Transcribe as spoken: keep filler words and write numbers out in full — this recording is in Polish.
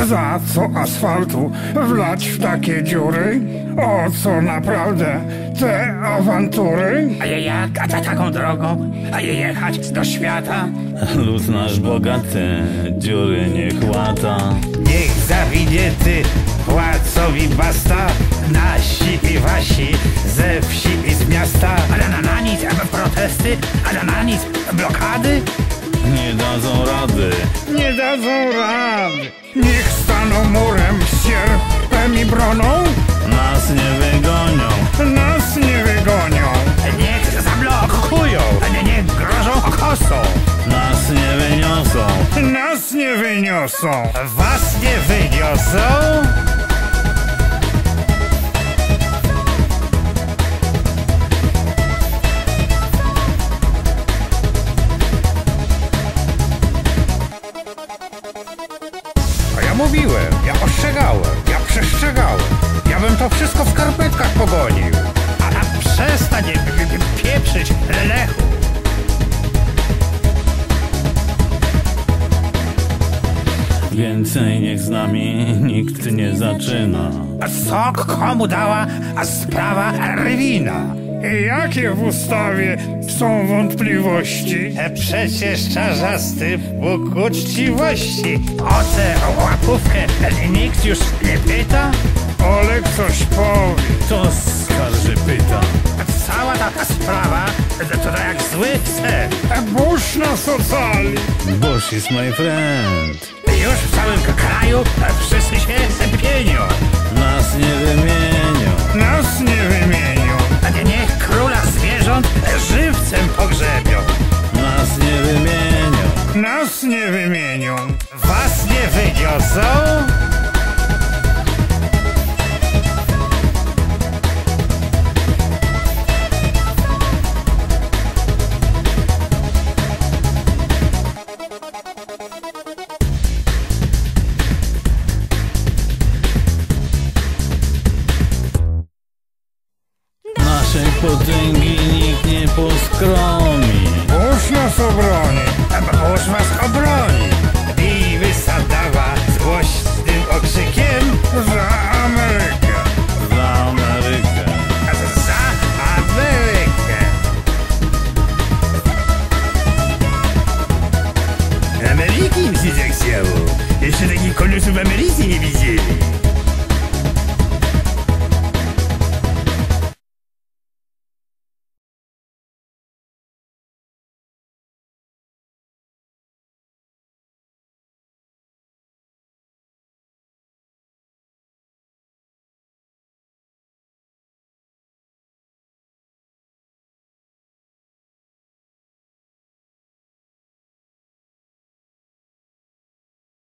Za co asfaltu wlać w takie dziury? O co naprawdę te awantury? A je jak, a ta taką drogą? A je jechać do świata? Lud nasz bogaty, dziury nie łata. Niech zawinie ty płacowi basta, nasi i wasi ze wsi i z miasta. Ale na, na nic protesty, ale na nic blokady. Nie dadzą rady. Nie dadzą rady. Niech staną murem z sierpem i broną. Nas nie wygonią. Nas nie wygonią. Niech zablokują, a nie, niech grożą okosą. Nas nie wyniosą. Nas nie wyniosą. Was nie wyniosą? A ja mówiłem, ja ostrzegałem, ja przestrzegałem. Ja bym to wszystko w skarpetkach pogonił. A, a przestań pieprzyć, lelechu. Więcej niech z nami nikt nie zaczyna. A sok komu dała, a sprawa rywina. Jakie w ustawie są wątpliwości? E, Przecież czarzasty Bóg uczciwości. O tę łapówkę nikt już nie pyta? Olek coś powie. To skarży pyta. Cała taka sprawa to, to jak zły sen. Burz nas ocali. Bush is my friend. Już w całym kraju wszyscy się pienią. Nas nie wymienią. Nas nie wymienią. A nie, niech króla zwierząt żywcem pogrzebią. Nas nie wymienią. Nas nie wymienią. Was nie wyniosą? Naszej potęgi nikt nie poskromi. Burz nas obroni. Boż was obroni. I wysadawa z głośnym okrzykiem. Za Amerykę. Za Amerykę. Za Amerykę. Ameryki mi się zechciało. Jeszcze takich kolosów w Ameryce nie widzieli.